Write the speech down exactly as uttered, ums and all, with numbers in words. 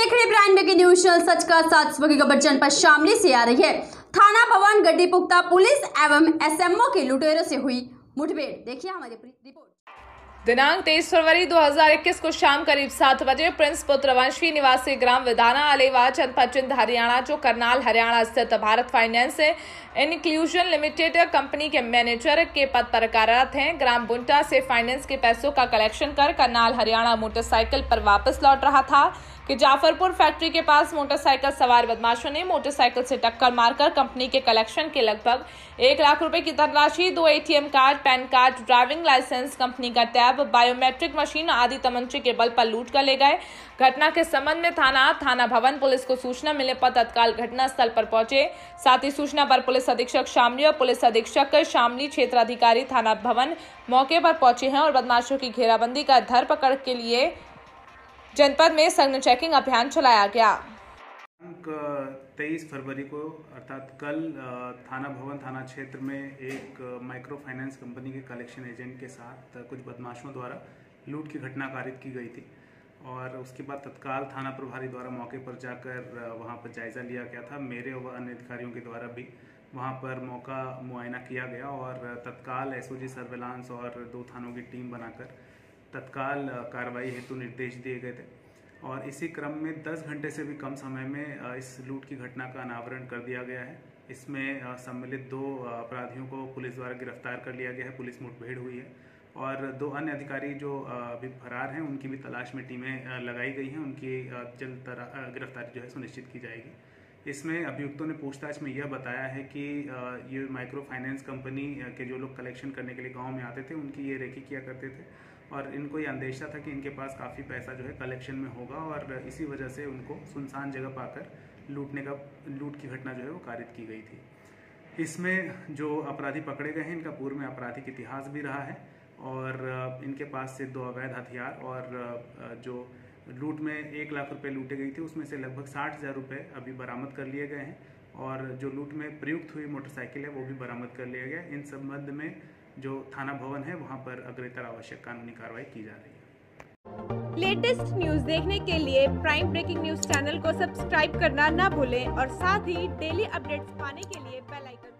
देख रहे Prime Breaking News channel सच का साथ की खबर जनपद शामली से आ रही है। थाना भवन गड्डी पुख्ता पुलिस एवं एसएमओ के लुटेरों से हुई मुठभेड़। देखिए हमारी रिपोर्ट। दिनांक तेईस फरवरी दो हज़ार इक्कीस को शाम करीब सात बजे प्रिंस पुत्र वंशी निवासी ग्राम विधाना अलेवा जनपद जिंद हरियाणा, जो करनाल हरियाणा स्थित Bharat finance inclusion limited company के मैनेजर के पद पर कार्यरत हैं, ग्राम बुंटा से फाइनेंस के पैसों का कलेक्शन कर करनाल हरियाणा मोटरसाइकिल पर वापस लौट रहा था कि जाफरपुर फैक्ट्री के पास मोटरसाइकिल सवार बदमाशों ने मोटरसाइकिल से टक्कर मारकर कंपनी के कलेक्शन के लगभग एक लाख रुपए की धनराशि, दो ATM card, PAN card, driving licence, company का टैब, बायोमेट्रिक मशीन आदि तमंचे के बल पर लूट कर ले गए। घटना के संबंध में थाना थाना भवन पुलिस को सूचना मिलने पर तत्काल घटना स्थल पर पहुंचे। साथ ही सूचना पर पुलिस अधीक्षक शामली और पुलिस अधीक्षक शामली क्षेत्र अधिकारी थाना भवन मौके पर पहुंचे हैं और बदमाशों की घेराबंदी कर धरपकड़ के लिए जनपद में सघन चेकिंग अभियान चलाया गया। तेईस फरवरी को अर्थात कल थाना भवन थाना क्षेत्र में एक माइक्रो फाइनेंस कंपनी के कलेक्शन एजेंट के साथ कुछ बदमाशों द्वारा लूट की घटना कारित की गई थी और उसके बाद तत्काल थाना प्रभारी द्वारा मौके पर जाकर वहां पर जायजा लिया गया था। मेरे व अन्य अधिकारियों के द्वारा भी वहां पर मौका मुआयना किया गया और तत्काल एसओजी सर्वेलांस और दो थानों की टीम बनाकर तत्काल कार्रवाई हेतु निर्देश दिए गए थे और इसी क्रम में दस घंटे से भी कम समय में इस लूट की घटना का अनावरण कर दिया गया है। इसमें सम्मिलित दो अपराधियों को पुलिस द्वारा गिरफ्तार कर लिया गया है, पुलिस मुठभेड़ हुई है और दो अन्य अधिकारी जो अभी फरार हैं उनकी भी तलाश में टीमें लगाई गई हैं, उनकी जल्द गिरफ्तारी जो है सुनिश्चित की जाएगी। इसमें अभियुक्तों ने पूछताछ में यह बताया है कि ये माइक्रो फाइनेंस कंपनी के जो लोग कलेक्शन करने के लिए गांव में आते थे उनकी ये रेकी किया करते थे और इनको ये अंदेशा था कि इनके पास काफ़ी पैसा जो है कलेक्शन में होगा और इसी वजह से उनको सुनसान जगह पाकर लूटने का लूट की घटना जो है वो कारित की गई थी। इसमें जो अपराधी पकड़े गए हैं इनका पूर्व में आपराधिक इतिहास भी रहा है और इनके पास से दो अवैध हथियार और जो लूट में एक लाख रुपए लूटे गई थी उसमें से लगभग साठ हज़ार रुपये अभी बरामद कर लिए गए हैं और जो लूट में प्रयुक्त हुई मोटरसाइकिल है वो भी बरामद कर लिया गया। इन संबंध में जो थाना भवन है वहां पर अग्रेतर आवश्यक कानूनी कार्रवाई की जा रही है। लेटेस्ट न्यूज देखने के लिए प्राइम ब्रेकिंग न्यूज चैनल को सब्सक्राइब करना ना भूलें और साथ ही डेली अपडेट्स पाने के लिए बेल आइकन